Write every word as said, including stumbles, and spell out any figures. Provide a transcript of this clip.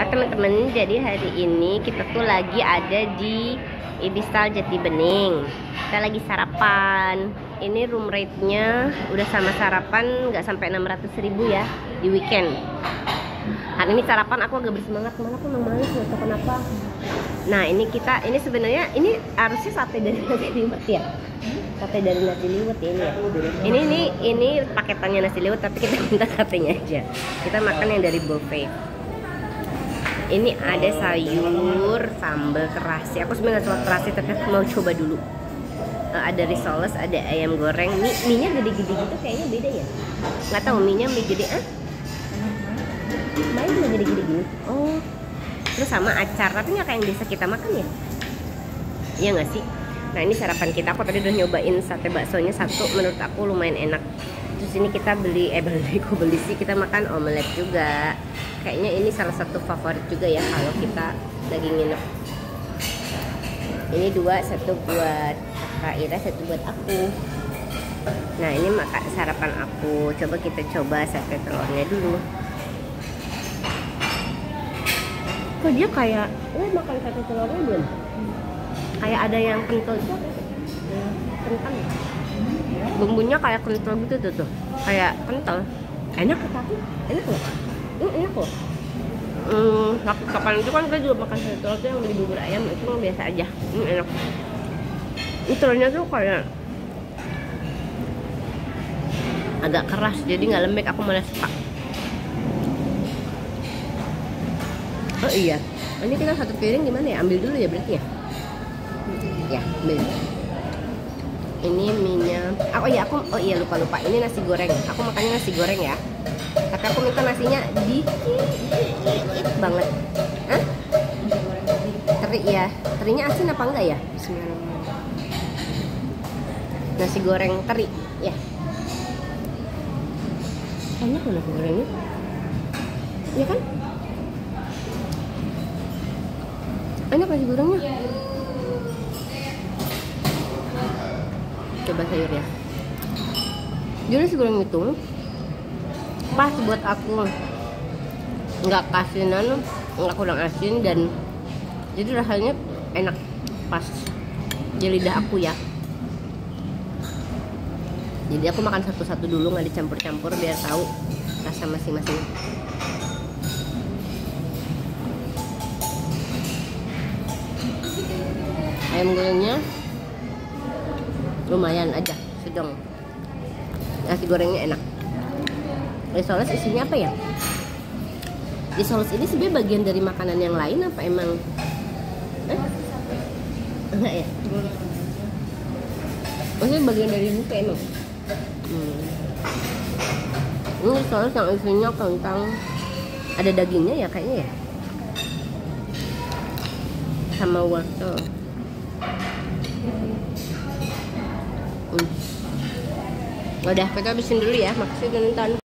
teman-teman, jadi hari ini kita tuh lagi ada di Ibistal Jati Bening. Kita lagi sarapan. Ini room rate-nya udah sama sarapan nggak sampai enam ratus ribu ya di weekend. Hari ini sarapan aku agak bersemangat, malah aku memang malas nggak tahu kenapa. Nah ini kita, ini sebenarnya ini harusnya sate dari nasi liwet ya. Sate dari nasi liwet ya ini ya. Ini ini ini paketannya nasi liwet, tapi kita minta satenya aja. Kita makan yang dari buffet. Ini ada sayur sambal terasi. Aku sebenarnya nggak suka terasi, tapi aku mau coba dulu. Uh, ada risoles, ada ayam goreng. Mie, mie-nya gede-gede gitu, kayaknya beda ya. Nggak tahu mie-nya mie gede ah? Mie juga gede-gede gini. Oh, terus sama acar. Tapi nggak kayak yang biasa kita makan ya? Iya nggak sih? Nah ini sarapan kita. Aku tadi udah nyobain sate baksonya satu. Menurut aku lumayan enak. Terus ini kita beli, eh beli, aku beli sih. Kita makan omelet juga. Kayaknya ini salah satu favorit juga ya kalau kita lagi nginep. Ini dua, satu buat Kak Ira, satu buat aku. Nah ini makan sarapan aku. Coba kita coba sate telurnya dulu. Kok dia kayak, eh makan sate telurnya belum? Kayak ada yang kental itu, kental. Bumbunya kayak kental gitu tuh, tuh. Kayak kental. Enak tapi enak loh. Hmm, enak loh. Hmm, waktu kapan itu kan kita juga makan sate telur tuh yang beli bubur ayam, itu mah biasa aja. Hmm, enak. Ini telurnya tuh kayak agak keras, jadi nggak lembek. Aku malah suka. Oh iya, ini kita satu piring gimana ya? Ambil dulu ya berarti ya? Ya, ambil. Ini minyak. Oh iya, aku oh iya lupa lupa. Ini nasi goreng. Aku makannya nasi goreng ya. Tapi aku minta nasinya dikit banget. Hah? Teri ya. Terinya asin apa enggak ya? Nasi goreng teri ya. Enak loh nasi gorengnya. Iya kan? Enak nasi gorengnya. Coba sayurnya. Jadi nasi goreng itu pas buat aku, nggak kasinan, nggak kurang asin, dan jadi rasanya enak pas di lidah aku ya. Jadi aku makan satu-satu dulu, nggak dicampur-campur biar tahu rasa masing-masing. Ayam gorengnya lumayan aja, sedang. Nasi gorengnya enak. Risoles isinya apa ya? Risoles ini sebenarnya bagian dari makanan yang lain apa emang? Eh? Enggak ya? Maksudnya bagian dari buffet emang? Hmm. Ini risoles yang isinya kentang, ada dagingnya ya kayaknya ya? Sama wortel. Hmm. Udah, kita habisin dulu ya. Makasih udah nonton.